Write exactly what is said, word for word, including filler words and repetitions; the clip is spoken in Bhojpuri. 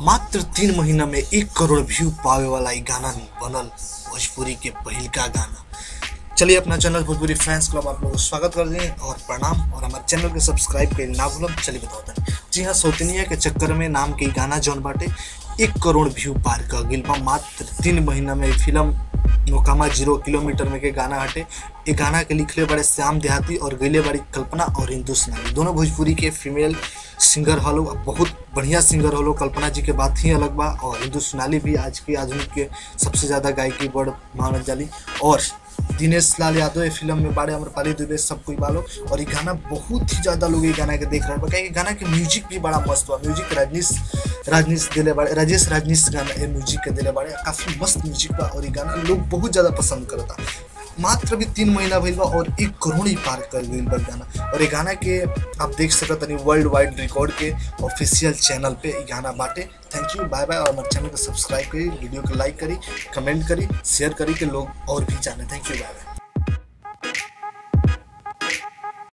मात्र तीन महीना में एक करोड़ व्यू पावे वाला ई गाना बनल भोजपुरी के पहिल का गाना। चलिए अपना चैनल भोजपुरी फैंस क्लब आप लोगों को स्वागत कर दें और प्रणाम, और हमारे चैनल के सब्सक्राइब कर ना भूलम। चलिए बताओ दें। जी हाँ, सौतनिया के चक्कर में नाम के गाना जौन बाटे एक करोड़ व्यू पार कर गई बा मात्र तीन महीना में। फिल्म नोकामा जीरो किलोमीटर में के गाना हटे। ये गाना के लिखले बड़े श्याम देहाती और गईले बड़ी कल्पना और हिंदू सोनाली, दोनों भोजपुरी के फीमेल सिंगर हलो, बहुत बढ़िया सिंगर हलो। कल्पना जी के बात ही अलग बा, और हिंदू सोनाली भी आज की आधुनिक के सबसे ज़्यादा गायकी बड़ मानल जाली। और दिनेश लाल यादव ये फिल्म में बाड़े, अमरपाली दुबे, सब कोई बालो। और ये गाना बहुत ही ज़्यादा लोग ये गाना के देख रहे हैं, गाना के म्यूजिक भी बड़ा मस्त बा। म्यूजिक राजनीश राजनीश दिले बाड़े, राजेश राजनीश गाना ये म्यूजिक के दिले बाड़े, काफ़ी मस्त म्यूजिक बा। और ये गाना लोग बहुत ज़्यादा पसंद करता। मात्र भी तीन महीना भइल बा और एक करोड़ ही पार कर गई बा गाना। और ये गाना के आप देख सकत तनी वर्ल्ड वाइड रिकॉर्ड के ऑफिशियल चैनल पे ये गाना बाटे। Thank you, bye bye. और हमारे चैनल को सब्सक्राइब करी, वीडियो को लाइक करी, कमेंट करी, शेयर करी कि लोग और भी जाने। Thank you, bye by.